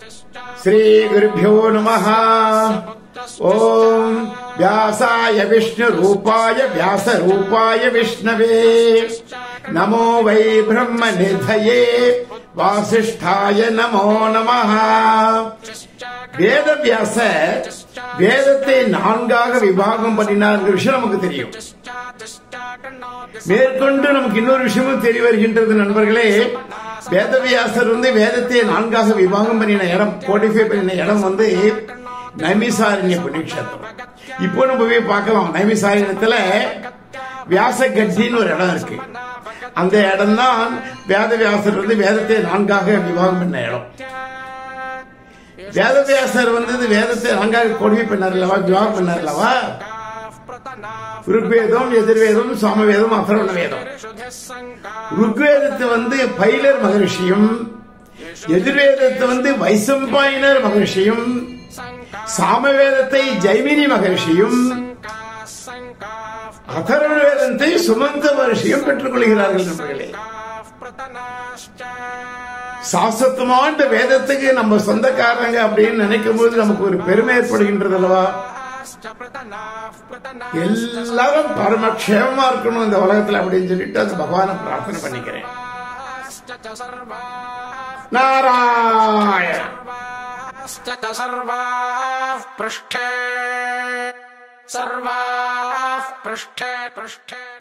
श्रीगुरुभ्यो नमः। ओम व्यासाय विष्णुरूपाय व्यासरूपाय विष्णवे नमो वै ब्रह्मनिधये वासिष्ठाय नमो नमः। வேதவியாசர் வேதத்தை நான்காக விபாகம் பண்ணினார் விஷயம் நமக்கு தெரியும். மேற்கொண்டு நமக்கு இன்னொரு விஷயமும் தெரிய வருகின்றது நண்பர்களே. வேதவியாசர் வேதத்தை நான்காக விபாகம் பண்ணின இடம், கோடிஃபை பண்ணின இடம் நைமிசாரண்ய புண்ணியக்ஷேத்திரம். இப்போ நம்ம போய் பார்க்கலாம். நைமிசாரண்யத்துல வியாசகட்டின்னு ஒரு இடம் இருக்கு. அந்த இடம் தான் வேதவியாசர் வேதத்தை நான்காக விபாகம் பண்ண இடம். வேதவியாசர் வேதத்தை நான்காக கோடிஃபை பண்ணார்லவா, விவாகம் பண்ணார்லவா. ருக்வேதம், எதிர்வேதம், சாமவேதம், அதர்வண வேதம். ருக்வேதத்தை பைலர் மகரிஷியும், எதிர்வேதத்தை வைசம்பாயனர் மகரிஷியும், சாமவேதத்தை ஜெய்மினி மகரிஷியும், அதர்வண வேதத்தை சுமந்த மகரிஷியும் பெற்றுக் கொள்கிறார்கள் நண்பர்களே. சாஸ்வத்தமான வேதத்துக்கு நம்ம சொந்தக்காரங்க அப்படின்னு நினைக்கும் போது நமக்கு ஒரு பெருமை ஏற்படுகின்றது அல்லவா. எல்லாரும் பரமக்ஷேமமா இருக்கணும் இந்த உலகத்துல அப்படின்னு சொல்லிட்டு அந்த பகவானை பிரார்த்தனை பண்ணிக்கிறேன். நாராயண சர்வா